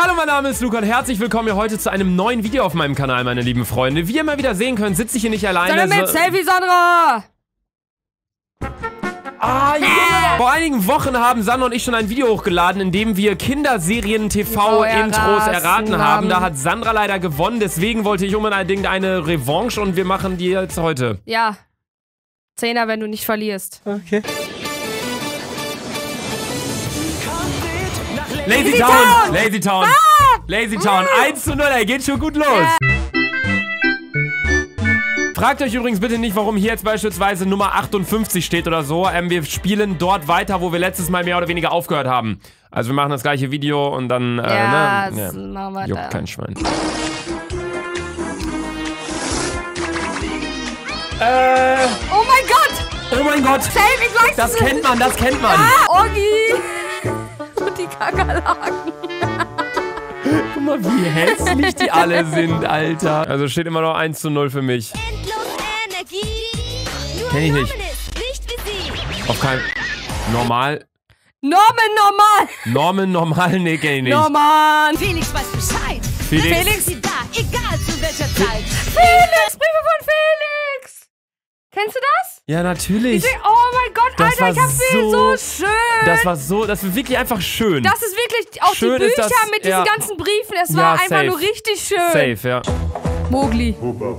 Hallo, mein Name ist Luca und herzlich willkommen hier heute zu einem neuen Video auf meinem Kanal, meine lieben Freunde. Wie ihr mal wieder sehen könnt, sitze ich hier nicht alleine. Mit Selfie, Sandra! Ah, ja! Vor einigen Wochen haben Sandra und ich schon ein Video hochgeladen, in dem wir Kinderserien-TV-Intros erraten haben. Da hat Sandra leider gewonnen, deswegen wollte ich unbedingt eine Revanche und wir machen die jetzt heute. Ja. 10er, wenn du nicht verlierst. Okay. Lazy Town! Lazy Town! Lazy Town! 1:0, er geht schon gut los! Fragt euch übrigens bitte nicht, warum hier jetzt beispielsweise Nummer 58 steht oder so. Wir spielen dort weiter, wo wir letztes Mal mehr oder weniger aufgehört haben. Also wir machen das gleiche Video und dann, ja, ne? Juckt kein Schwein. Oh mein Gott! Oh mein Gott! Selfie, das kennt man, das kennt man! Ah, Oggi! Und die Kakerlaken. Guck mal, wie hässlich die alle sind, Alter. Also steht immer noch 1:0 für mich. Kenn ich nicht. Auf keinen... Normal... Normal, nee, kenn ich nicht. Norman! Felix weiß Bescheid. Felix? Sie da, egal zu welcher Zeit. Felix! Briefe von Felix! Kennst du das? Ja, natürlich. Oh mein Gott, Das Alter, war ich hab's so schön! Das war wirklich einfach schön. Das ist wirklich, auch Schön die ist Bücher das, mit diesen ja. ganzen Briefen, es war einfach safe. nur richtig schön. Safe, ja. Mowgli.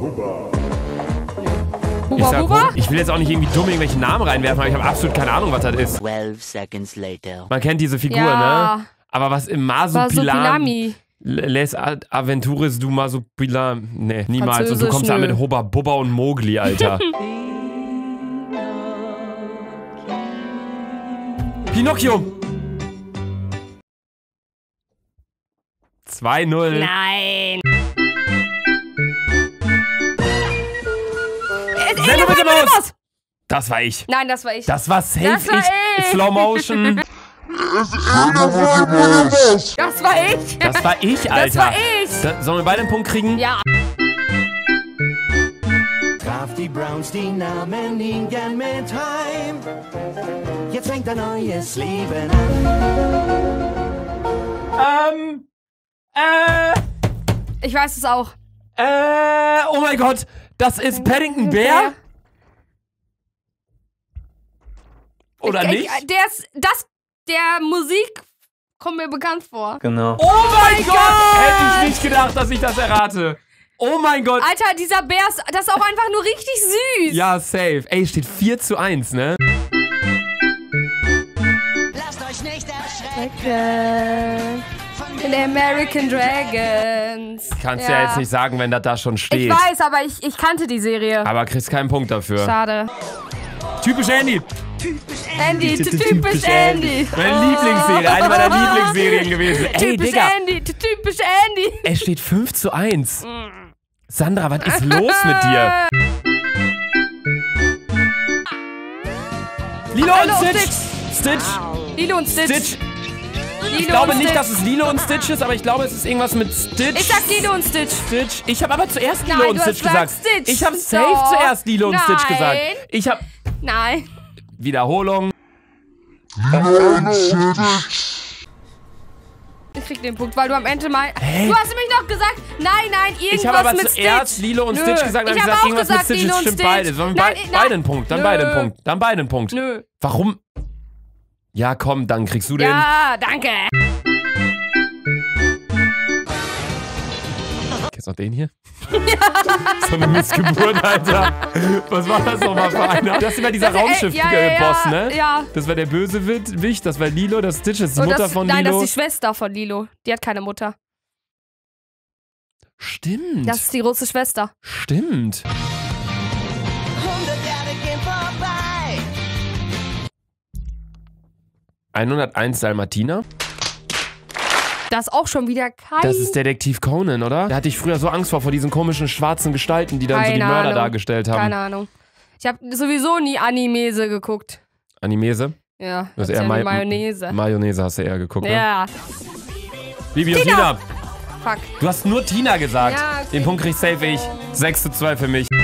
Ich sag, Huba? ich will jetzt auch nicht irgendwie dumm irgendwelche Namen reinwerfen, aber ich habe absolut keine Ahnung, was das ist. 12 seconds later. Man kennt diese Figur, Ja. ne? Aber was im Masupilami... Les Aventures du Masupilami... Nee, niemals. Und du kommst da mit Hubba Bubba und Mowgli, Alter. Pinocchio! 2:0. Nein. Sendung mit der Maus! Das war ich. Nein, das war ich. Das war safe. Das war ich. Slow Motion. Das war ich. Das war ich, Alter. Das war ich. Sollen wir beide einen Punkt kriegen? Ja. Traf die Browns die Namen gern mit heim. Jetzt fängt ein neues Leben an. Ich weiß es auch. Oh mein Gott. Das ist Paddington Bear? Oder nicht? Der Musik kommt mir bekannt vor. Genau. Oh mein Gott! Hätte ich nicht gedacht, dass ich das errate. Oh mein Gott. Alter, dieser Bär, das ist auch einfach nur richtig süß. Ja, safe. Ey, steht 4:1, ne? Lasst euch nicht erschrecken. In American Dragons. Kannst ja jetzt nicht sagen, wenn das da schon steht. Ich weiß, aber ich kannte die Serie. Aber kriegst keinen Punkt dafür. Schade. Typisch Andy. Andy, typisch Andy. Meine Lieblingsserie, eine meiner Lieblingsserien gewesen. Ey, Typisch Digga. Andy, typisch Andy. Es steht 5:1. Sandra, was ist los mit dir? Lilo und Stitch. Stitch. Lilo und Stitch. Stitch. Ich glaube nicht, dass es Lilo und Stitch ist, aber ich glaube, es ist irgendwas mit Stitch. Ich sag Lilo und Stitch. Stitch. Ich habe aber zuerst Lilo Nein, und du Stitch hast gesagt. Stitch. Ich habe safe Doch. zuerst Lilo und Stitch gesagt. Nein. Ich habe... Nein. Wiederholung. Ich krieg den Punkt, weil du am Ende mal... Hä? Du hast nämlich noch gesagt, nein, irgendwas Ich habe aber mit zuerst Stitch. Lilo und Nö. Stitch gesagt, dann Ich habe habe gesagt, irgendwas auch mit gesagt, Stitch. Lilo Das und stimmt Stitch. beide. Sollen wir Nein, beide einen Punkt? Dann Nö. beide einen Punkt. Dann beide einen Punkt. Nö. Warum? Ja, komm, dann kriegst du den. Ja, danke. Kennst du noch den hier? Ja. So eine Missgeburt, Alter. Was war das nochmal für einer? Das ist immer dieser Raumschiff-Boss, ne? Ja. Das war der Bösewicht, das war Lilo, das Stitch, das ist die Mutter von Lilo. Nein, das ist die Schwester von Lilo. Die hat keine Mutter. Stimmt. Das ist die große Schwester. Stimmt. 100 Jahre gehen vorbei. 101 Dalmatiner. Das ist auch schon wieder kein... Das ist Detektiv Conan, oder? Da hatte ich früher so Angst vor diesen komischen schwarzen Gestalten, die dann so die Keine Mörder Ahnung. dargestellt haben. Keine Ahnung. Ich habe sowieso nie Animese geguckt. Animese? Ja, Das das ist ist eher ja Mayonnaise. Mayonnaise hast du eher geguckt, ne? Ja. Bibi und Tina. Fuck. Du hast nur Tina gesagt. Ja, okay. Den Punkt krieg ich safe ich. 6:2 für mich.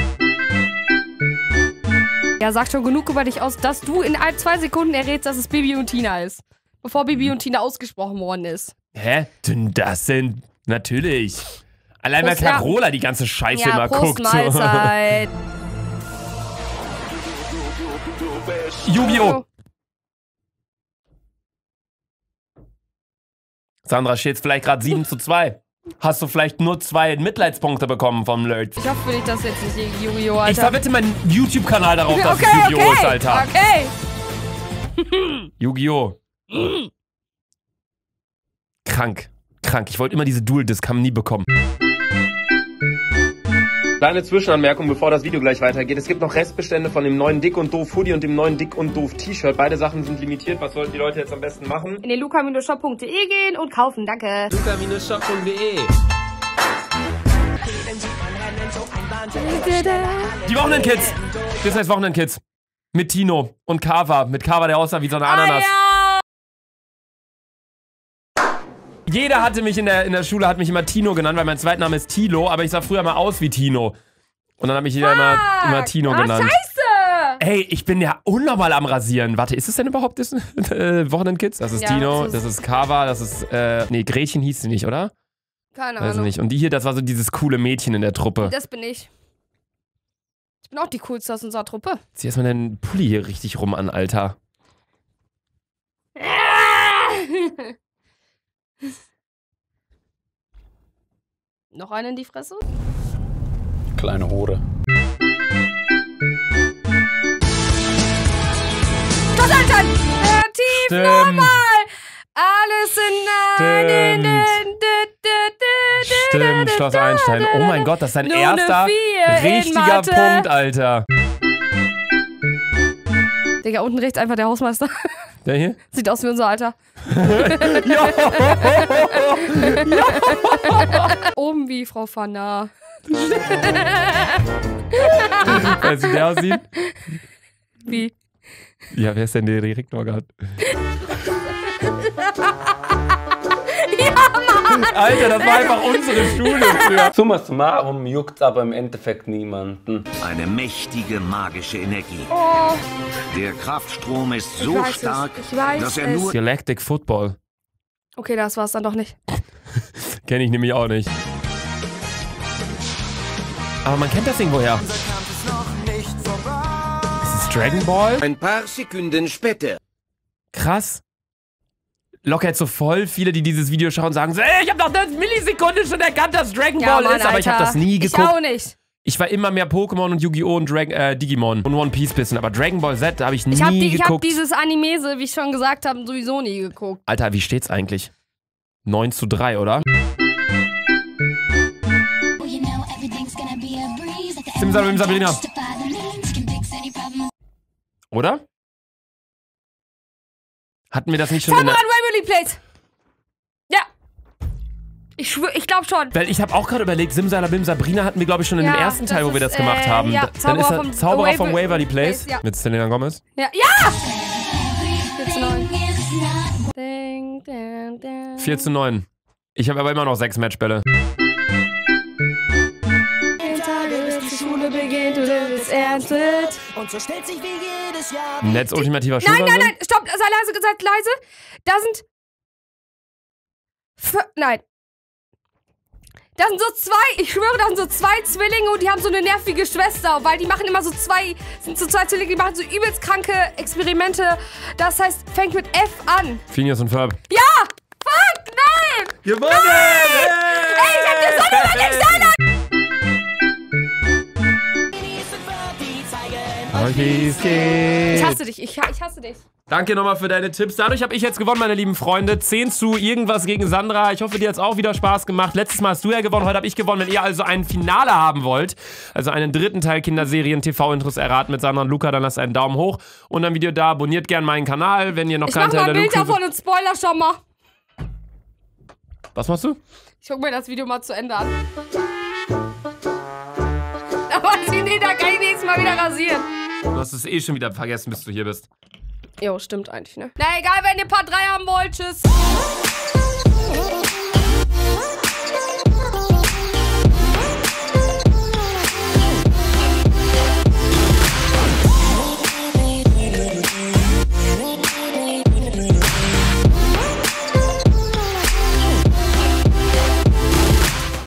Ja, sagt schon genug über dich aus, dass du in 2 Sekunden errätst, dass es Bibi und Tina ist. Bevor Bibi und Tina ausgesprochen worden ist. Hä? Denn das sind... Natürlich. Allein weil Prost, ja. Carola die ganze Scheiße Ja, immer Prost, guckt. Mahlzeit. Yu-Gi-Oh! Sandra, steht's vielleicht gerade 7:2. Hast du vielleicht nur 2 Mitleidspunkte bekommen vom Lurch? Ich hoffe nicht, dass jetzt nicht Yu-Gi-Oh! Alter. Ich verwette meinen YouTube-Kanal darauf, dass es Okay, Yu-Gi-Oh! ist, Alter. Okay. Yu-Gi-Oh! Krank. Krank. Ich wollte immer diese Dual-Disc, haben nie bekommen. Kleine Zwischenanmerkung, bevor das Video gleich weitergeht. Es gibt noch Restbestände von dem neuen Dick und Doof Hoodie und dem neuen Dick und Doof T-Shirt. Beide Sachen sind limitiert. Was sollten die Leute jetzt am besten machen? In den luca-shop.de gehen und kaufen, danke. luca-shop.de. Die Wochenendkids. Das heißt Wochenendkids. Mit Tino und Kava. Mit Kava, der aussah wie so eine Ananas. Ja. Jeder hatte mich in der Schule, hat mich immer Tino genannt, weil mein Zweitname ist Tilo, aber ich sah früher mal aus wie Tino. Und dann hat mich jeder immer Tino genannt. Scheiße! Ey, ich bin ja unnormal am Rasieren. Warte, ist es denn überhaupt das Wochenendkids? Das ist Ja, Tino, das das ist Kava, das ist, nee, Gretchen hieß sie nicht, oder? Keine Weiß ich Ahnung. nicht. Und die hier, das war so dieses coole Mädchen in der Truppe. Das bin ich. Ich bin auch die coolste aus unserer Truppe. Zieh erstmal deinen Pulli hier richtig rum an, Alter. Noch einen in die Fresse? Kleine Hure. Schloss Einstein! Tief Stimmt. normal! Alles in einen. Stimmt, Schloss Einstein. Oh mein Gott, das ist dein Nur erster eine 4 in richtiger Mathe. Punkt, Alter. Digga, unten rechts einfach der Hausmeister. Der hier? Sieht aus wie unser Alter. Oben wie Frau Fanna. Weißt du, wie der aussieht? Wie? Ja, wer ist denn der Direktor gerade? Alter, das war einfach unsere Schule früher. Summa summarum juckt's aber im Endeffekt niemanden. Eine mächtige magische Energie. Oh, Der Kraftstrom ist ich so weiß stark, es. Ich weiß dass er es. nur Galactic Football. Okay, das war's dann doch nicht. Kenne ich nämlich auch nicht. Aber man kennt das irgendwoher. Ist es Dragon Ball? ein paar Sekunden später. Krass. Locker jetzt so voll viele, die dieses Video schauen, sagen so, ey, ich hab doch eine Millisekunde schon erkannt, dass Dragon Ball Mann, ist, aber ich habe Alter. das nie Ich geguckt. auch nicht. Ich war immer mehr Pokémon und Yu-Gi-Oh! Und Digimon und One Piece bisschen, aber Dragon Ball Z, da habe ich nie Ich hab geguckt. dieses Animese, wie ich schon gesagt habe, sowieso nie geguckt. Alter, wie steht's eigentlich? 9:3, oder? Simsalabim Sabrina. Oder? Hatten wir das nicht schon in Zauberer der... Waverly Place. Ja. Ich schwör, ich glaube schon. Weil ich habe auch gerade überlegt, Simsalabim Sabrina hatten wir, glaube ich, schon in dem Ja, ersten Teil, das wo wir ist, das gemacht haben. ja, Dann ist er Zauberer vom Waverly Place Ja. mit Selena Gomez. Ja. Ja! 4:9. Ding, ding, ding. 4:9. Ich habe aber immer noch 6 Matchbälle. Bis die Schule beginnt und es ist erntet. Und so stellt sich wie jedes Jahr. Netz ultimativer Nein, Schulwahnsinn? nein, nein, stopp, sei leise gesagt, leise. Da sind... Nein. Da sind so 2, ich schwöre, da sind so 2 Zwillinge und die haben so eine nervige Schwester, weil die machen immer so 2, sind so 2 Zwillinge, die machen so übelst kranke Experimente. Das heißt, fängt mit F an. Phineas und Ferb. Ja! Fuck, nein! Gewonnen! Ey, ich hab dir so eine Alexander! Ich hasse dich, ich hasse dich. Danke nochmal für deine Tipps. Dadurch habe ich jetzt gewonnen, meine lieben Freunde. 10 irgendwas gegen Sandra. Ich hoffe, dir hat es auch wieder Spaß gemacht. Letztes Mal hast du ja gewonnen, heute habe ich gewonnen. Wenn ihr also ein Finale haben wollt, also einen dritten Teil Kinderserien TV-Intros erraten mit Sandra und Luca, dann lasst einen Daumen hoch und ein Video da. Abonniert gerne meinen Kanal, wenn ihr noch Ich keinen mach Teil mal ein der Bild Luca... davon und Spoiler schon mal. Was machst du? Ich guck mir das Video mal zu Ende an. Aber nee, da kann ich nächstes Mal wieder rasieren. Du hast es eh schon wieder vergessen, bis du hier bist. Jo, stimmt eigentlich, ne? Na egal, wenn ihr Part 3 haben wollt, tschüss.